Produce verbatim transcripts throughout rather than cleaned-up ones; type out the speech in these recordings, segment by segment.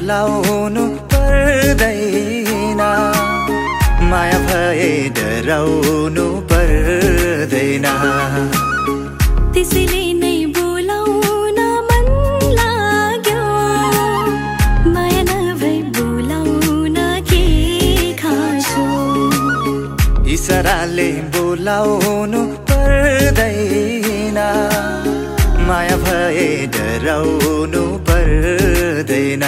बोलाउनु पर्दैन, माया भए डराउनु पर्दैन। त्यसैले नै बोलाउन मन लाग्यो, माया नभई बोलाउन के खाँचो। इसाराले बोलाउनु पर्दैन, माया भए डराउनु पर्दैन।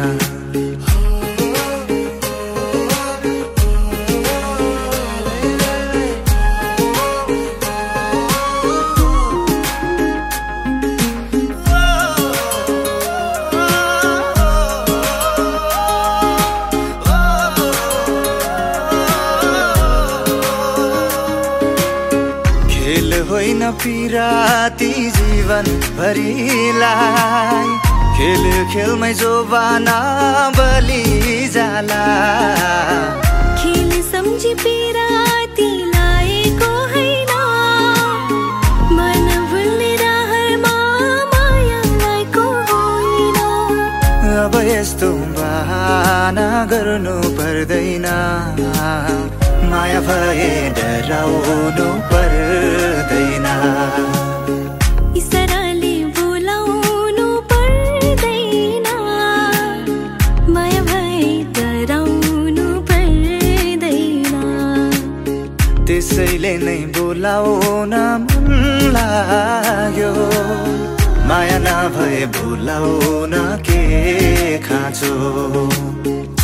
खेल होइन पिराती जीवन भरिलाई, खेल खेलमै जोबाना बलि जाला। खेल सम्झी पिराती लाएको होइन, मन भुल्ने रहरमा माया लाएको होइन। अब यस्तो बहाना गर्नु पर्दैन, माया भए डराउनु पर्दैन। इसाराले बोलाउनु पर्दैन, माया भए डराउनु पर्दैन। त्यसैले नै बोलाउन मन लाग्यो, माया नभए बोलाउन के खाँचो।